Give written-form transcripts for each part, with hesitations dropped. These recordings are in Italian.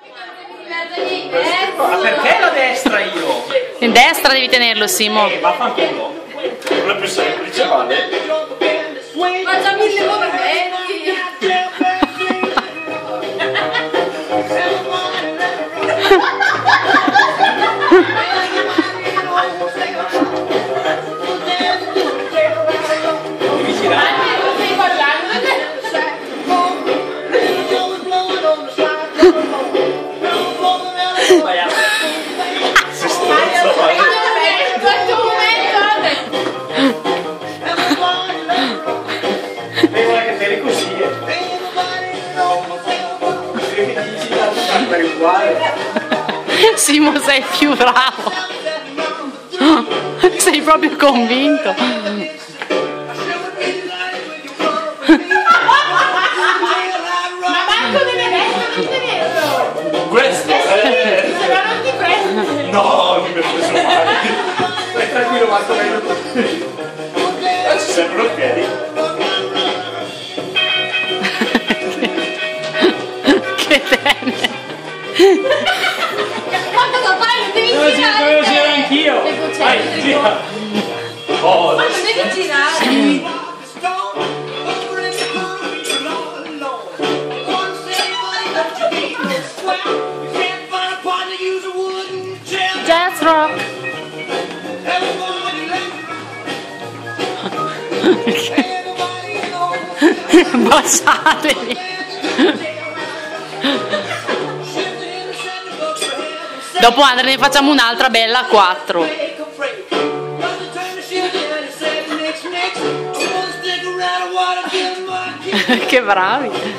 Ma perché la destra io? In destra devi tenerlo, Simo. Vaffanculo. Non è più semplice, vale. Faccia 1000 movimenti. Simo, sei più bravo. Sei proprio convinto. Ma manco deve essere Questo ma non ti prendi. no, non mi è preso mai. Stai tranquillo, Marco, meglio. Ci sembrano i piedi. Che tenere. Ma cosa fai? Non devi girare. Devo girare anch'io. Vai, gira. Oh, Ma non devi girare. Jazz rock. Baciatevi. Dopo Andre ne facciamo un'altra bella a 4. Che bravi.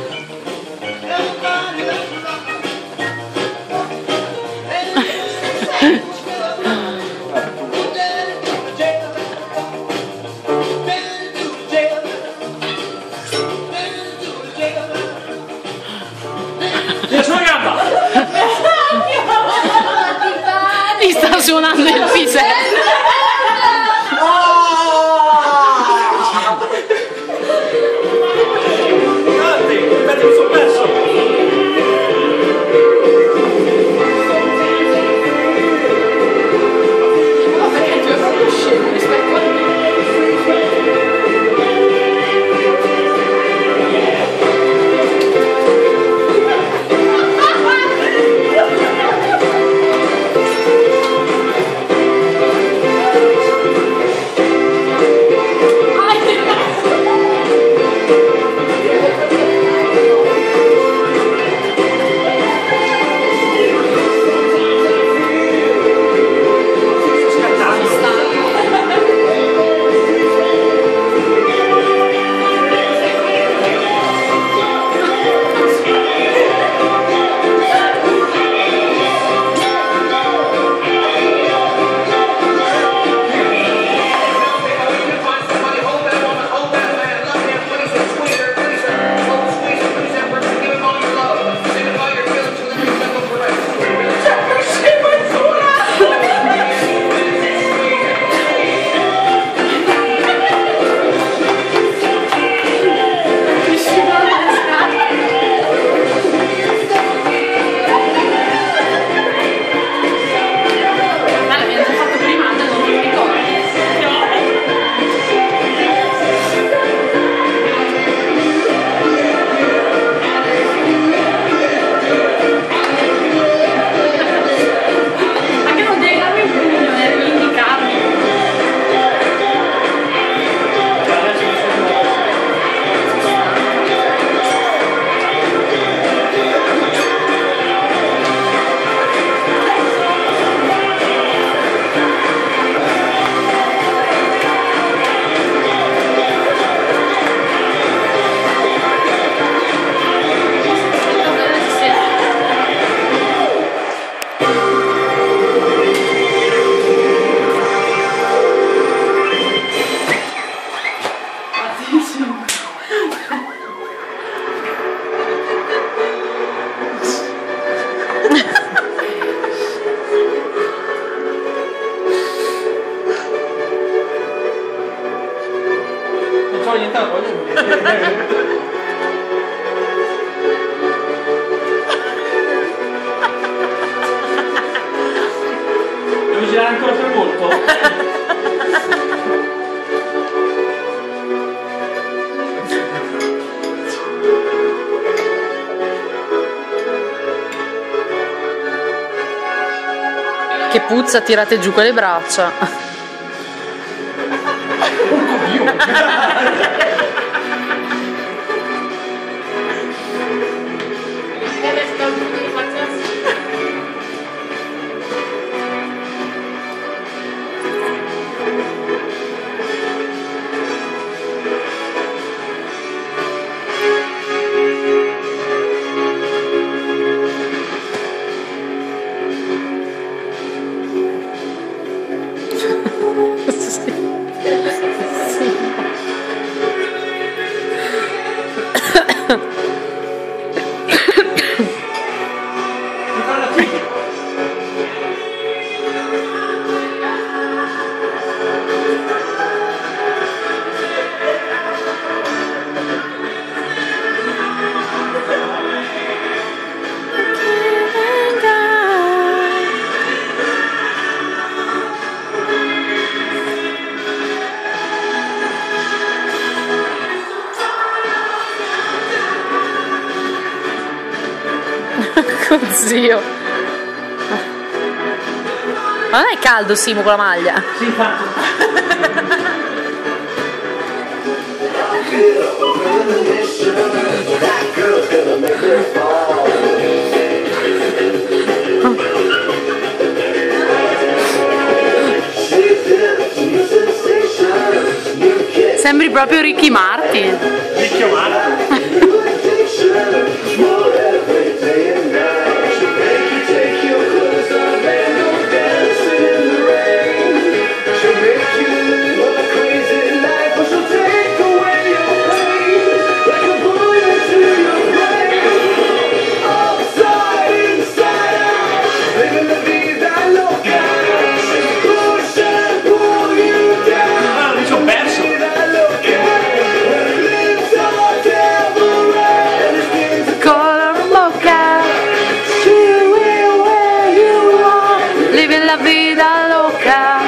Ti sta suonando il pisello. Mi sono perso. molto. Che puzza, tirate giù quelle braccia. Zio. Ma non è caldo, Simo, con la maglia? Sì, tanto. Sembri proprio Ricky Martin. Ricky Martin. Living la vida loca.